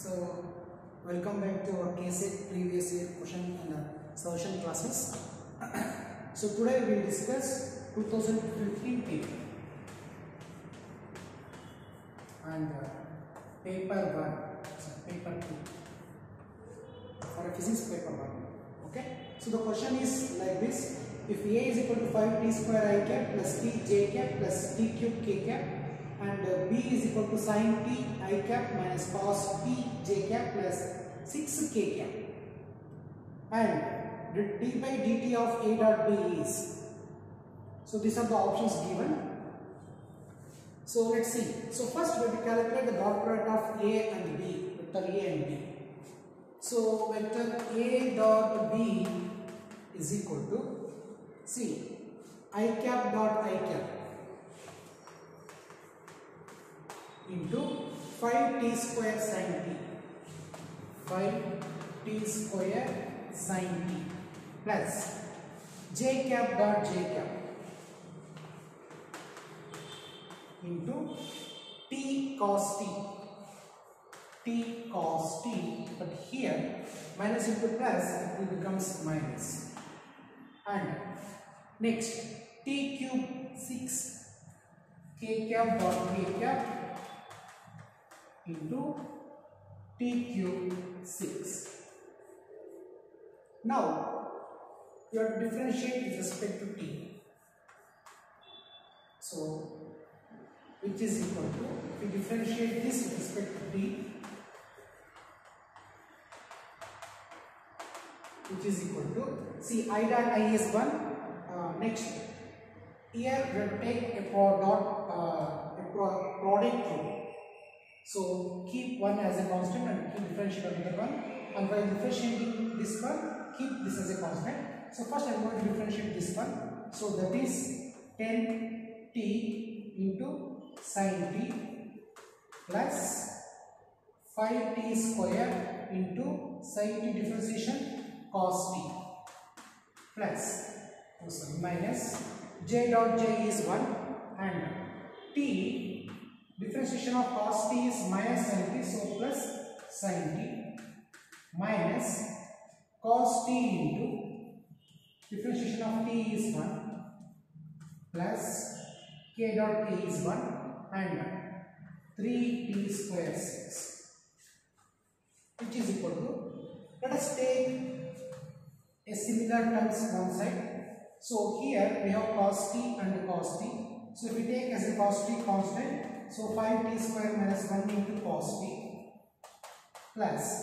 So, welcome back to our KSET previous year question and solution classes. So, today we will discuss 2015 paper and paper 1, so paper 2 for a physics paper 1. Okay. So, the question is like this: if A is equal to 5t square I cap plus t j cap plus t cube k cap, and B is equal to sin t I cap minus cos t j cap plus 6 k cap, and d by dt of A dot B is. So these are the options given. So let's see. So first we have to calculate the dot product of A and B, vector A and B. So vector A dot B is equal to, see, I cap dot I cap into 5t square sin t, 5t square sin t plus j cap dot j cap into t cos t, t cos t, but here minus into plus it will becomes minus, and next t cube 6 k cap dot k cap into t cube 6. Now you have to differentiate with respect to t. So which is equal to, if we differentiate this with respect to t, which is equal to, see, I dot I is 1. Next, here we will take a product rule. So keep one as a constant and keep differentiating another one, and while differentiating this one, keep this as a constant. So first I am going to differentiate this one. So that is 10t into sin t plus 5t square into sin t differentiation cos t plus minus j dot j is 1, and t differentiation of cos t is minus sin t, so plus sin t minus cos t into differentiation of t is 1 plus k dot k is 1 and 3t square 6, which is equal to, let us take a similar terms one side. So here we have cos t and cos t. So if we take as a cos t constant, so 5t square minus 1 into cos t plus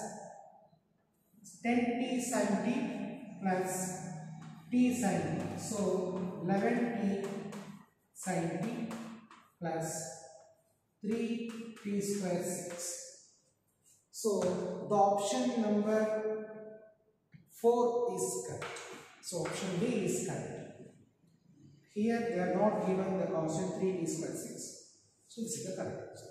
10t sin t plus t sin t. So 11t sin t plus 3t square 6. So the option number 4 is correct. So option B is correct. Here they are not given the constant 3t square 6. So this is the correct answer.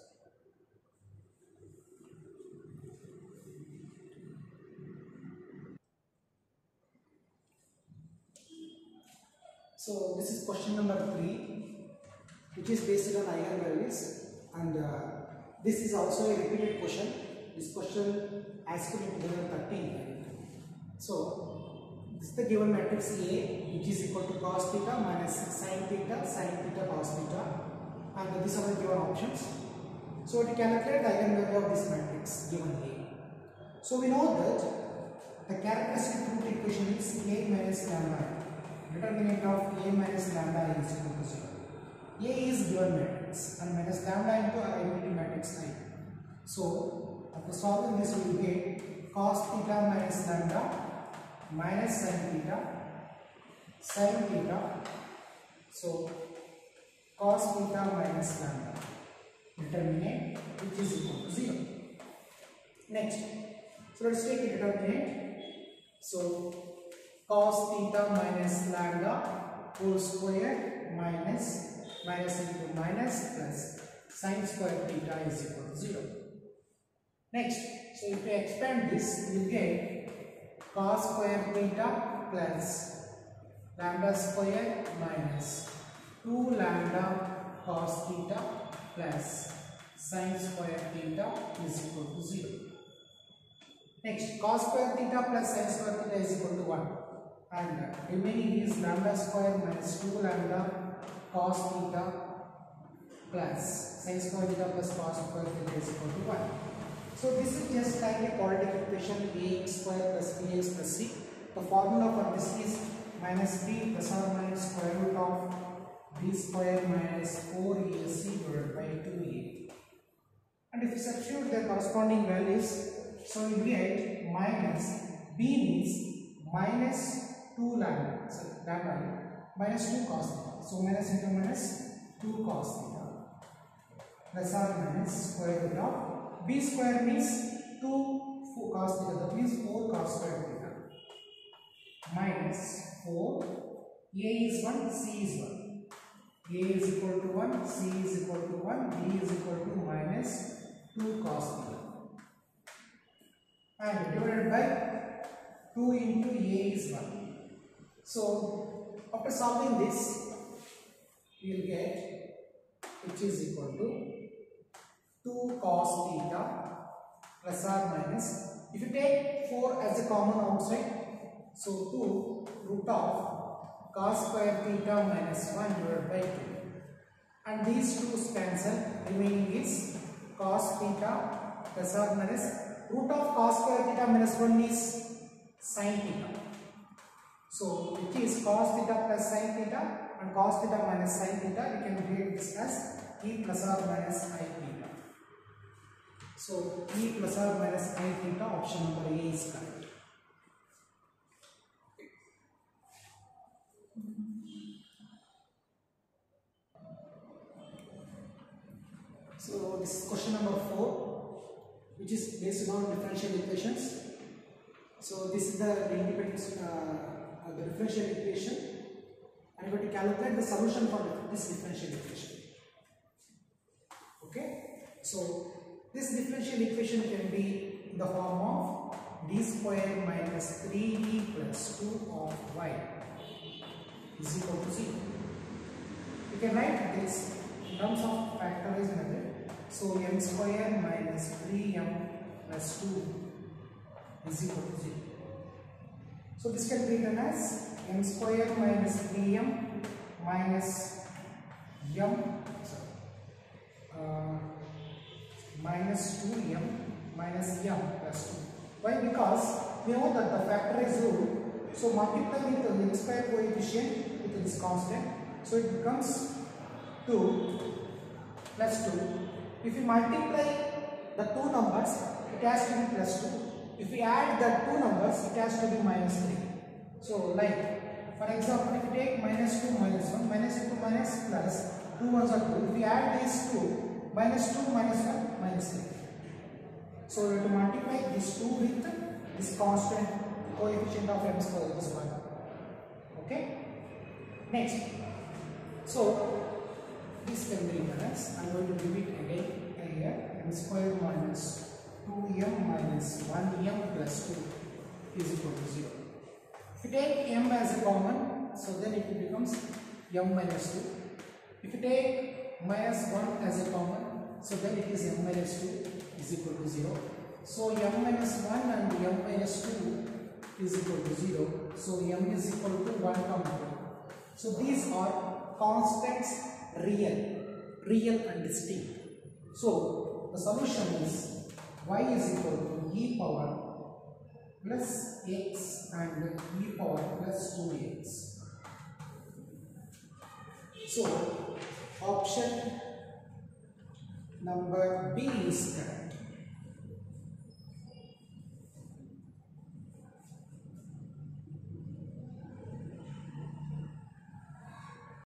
So this is question number 3, which is based on eigenvalues, and this is also a repeated question. This question asked in 2013. So this is the given matrix A, which is equal to cos theta minus sin theta cos theta, and these are the given options. So to calculate the eigenvalue of this matrix given A, so we know that the characteristic root equation is A minus lambda. Determinant of A minus lambda is equal to 0. A is given matrix and minus lambda into identity matrix I. So after solving this, we will get cos theta minus lambda minus sin theta. So cos theta minus lambda, determinant which is equal to 0. Next, so let's take a determinant. So cos theta minus lambda whole square minus into minus plus sin square theta is equal to 0. Next, so if we expand this, we will get cos square theta plus lambda square minus 2 lambda cos theta plus sin square theta is equal to 0. Next, cos square theta plus sin square theta is equal to 1. And remaining is lambda square minus 2 lambda cos theta plus sin square theta plus cos square theta is equal to 1. So this is just like a quadratic equation ax square plus bx plus c. The formula for this is minus b plus or minus square root of b square minus 4ac divided by 2a. And if you substitute the corresponding values, so you get minus b means minus 2 lambda, so lambda minus 2 cos theta. So minus into minus 2 cos theta plus or minus square root of b square means 2 cos theta, that means 4 cos square theta minus 4. A is 1, c is 1. A is equal to 1, c is equal to 1, b is equal to minus 2 cos theta. And divided by 2 into a is 1. So after solving this, we will get which is equal to 2 cos theta plus or minus. If you take 4 as a common outside, so 2 root of cos square theta minus 1 divided by 2. And these 2's cancel, remaining is cos theta plus or minus root of cos square theta minus 1 is sin theta. So it is cos theta plus sin theta, and cos theta minus sin theta, we can write this as e plus or minus I theta. So e plus or minus I theta, option number A is correct. So this is question number 4, which is based on differential equations. So this is the independence, the differential equation, and we have to calculate the solution for this differential equation. Okay, so this differential equation can be in the form of d square minus 3d plus 2 of y is equal to 0. You can write this in terms of factorized method. So m square minus 3m plus 2 is equal to 0. So this can be written as m square minus 3m minus minus 2m minus m plus 2. Why? Because we know that the factorized rule, so multiply with the m square coefficient with this constant, so it becomes 2 plus 2. If you multiply the two numbers, it has to be plus 2. If we add the two numbers, it has to be minus 3. So like, for example, if you take minus 2 minus 1, minus 2 minus plus, 2 ones are 2. If we add these two, minus 2 minus 1 minus 3. So we have to multiply this 2 with this constant coefficient of m square, which is 1. Okay? Next. So this can be written as, I am going to give it again here, m square minus 2m minus 1m plus 2 is equal to 0. If you take m as a common, so then it becomes m minus 2. If you take minus 1 as a common, so then it is m minus 2 is equal to 0. So m minus 1 and m minus 2 is equal to 0. So m is equal to 1 comma 2. So these are constants, real and distinct. So the solution is y is equal to e power plus x and e power plus 2x. So option number B is correct.